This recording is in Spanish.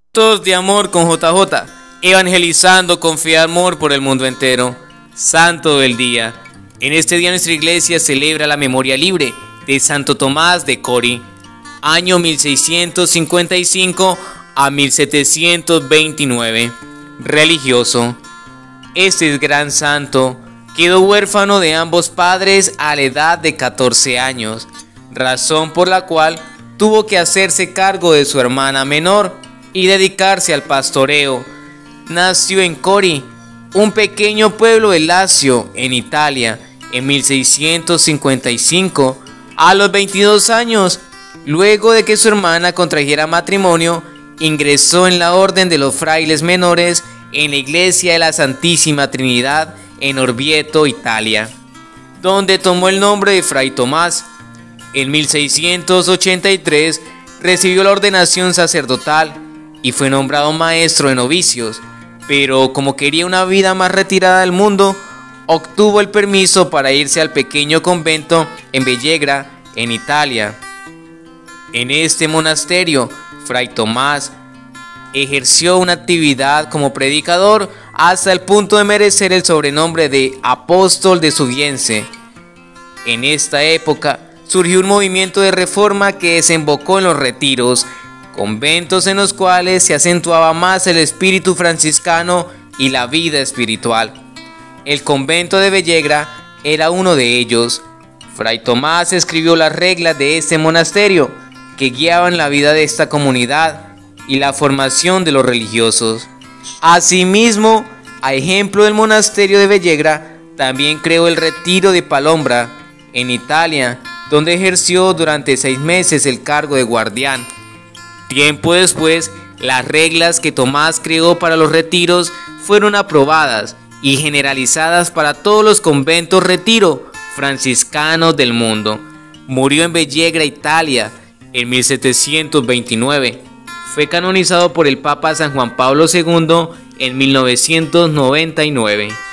Tos de amor con JJ, evangelizando con fe y amor por el mundo entero. Santo del día. En este día nuestra iglesia celebra la memoria libre de Santo Tomás de Cori, año 1655 a 1729. Religioso. Este gran santo quedó huérfano de ambos padres a la edad de 14 años, razón por la cual tuvo que hacerse cargo de su hermana menor y dedicarse al pastoreo. Nació en Cori, un pequeño pueblo de Lacio, en Italia, en 1655. A los 22 años, luego de que su hermana contrajera matrimonio, ingresó en la orden de los frailes menores en la iglesia de la Santísima Trinidad en Orvieto, Italia, donde tomó el nombre de Fray Tomás. En 1683 recibió la ordenación sacerdotal y fue nombrado maestro de novicios, pero como quería una vida más retirada del mundo, obtuvo el permiso para irse al pequeño convento en Vellegra, en Italia. En este monasterio, Fray Tomás ejerció una actividad como predicador hasta el punto de merecer el sobrenombre de apóstol de Subiense. En esta época surgió un movimiento de reforma que desembocó en los retiros, conventos en los cuales se acentuaba más el espíritu franciscano y la vida espiritual. El convento de Vellegra era uno de ellos. Fray Tomás escribió las reglas de este monasterio que guiaban la vida de esta comunidad y la formación de los religiosos. Asimismo, a ejemplo del monasterio de Vellegra, también creó el retiro de Palombra, en Italia, donde ejerció durante 6 meses el cargo de guardián. Tiempo después, las reglas que Tomás creó para los retiros fueron aprobadas y generalizadas para todos los conventos retiro franciscanos del mundo. Murió en Vellegra, Italia, en 1729. Fue canonizado por el Papa San Juan Pablo II en 1999.